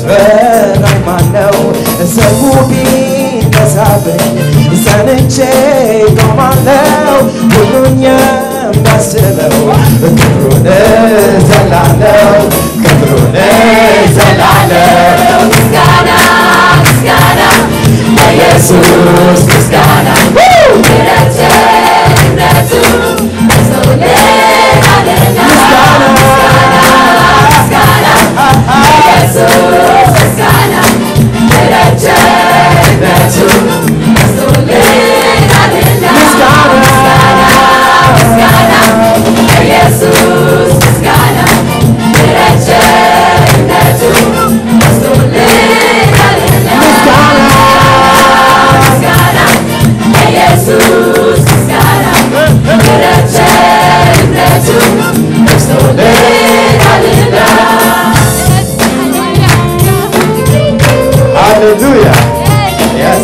የሚፈራኝ ማነው? ሰልፉ ቢነሳብኝ ጸንቼ ቆማለሁ። ሁሉን የሚያስበው ክብሩን እዘላለሁ፣ ክብሩን እዘላለሁ። ምስጋና ምስጋና ለኢየሱስ ምስጋና ምሕረት ቸርነቱ በዝቶልናልና ምስጋና ምስጋና ለኢየሱስ ምስጋና ምሕረት ቸርነቱ በዝቶልናልና ምስጋና ምስጋና ለኢየሱስ ምስጋና ምሕረት ቸርነቱ በዝቶልናልና ምስጋና ምስጋና ለኢየሱስ ምስጋና ምሕረት ቸርነቱ በዝቶልናልና Hallelujah. Yes.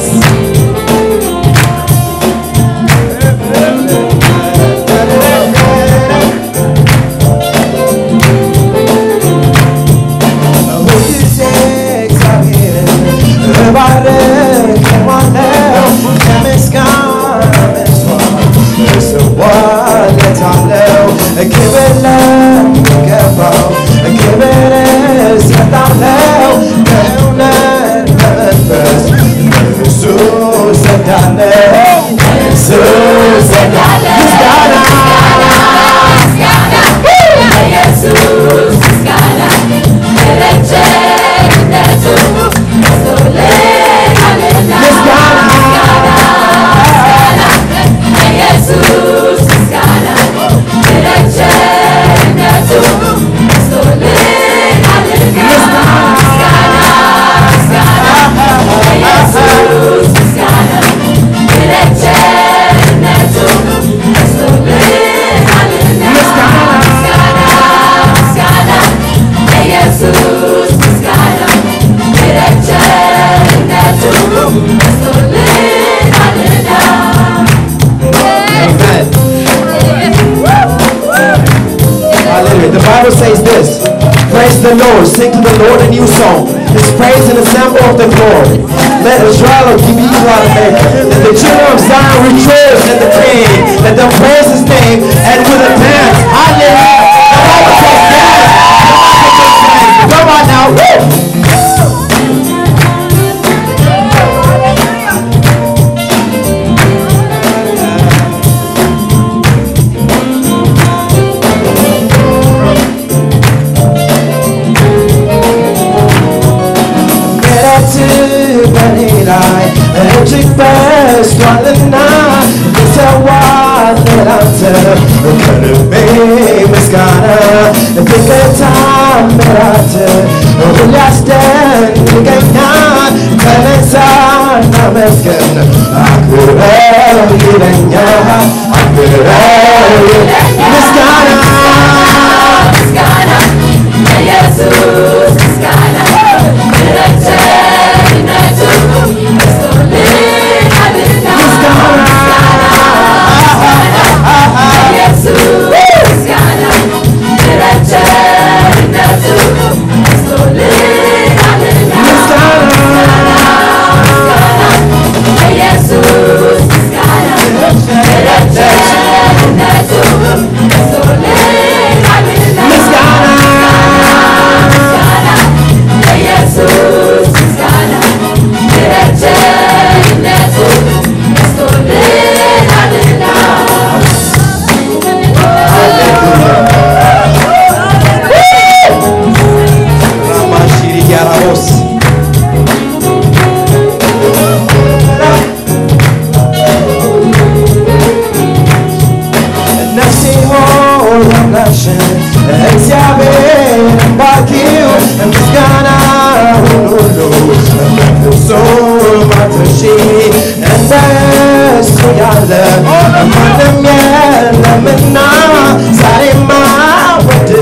The Bible says this: praise the Lord, sing to the Lord a new song, His praise in the sample of the glory. Let Israel give you America. Let the children of Zion rejoice in the King. Let them praise His name and with a dance. Hallelujah. The Bible says dance. Come on now. Woo! እጅግ በዝቷልና ልሰዋል ላንተ ከልቤ ምስጋና ድንቅ ተአምራት ሁሉ ያስደንቀኛል። ተነሳና መስገን አክብረው ይለኛል፣ አክብረው ምስጋና ምስጋና ለኢየሱስ ምስጋና ምሕረት ቸርነቱ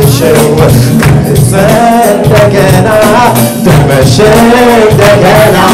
Shake the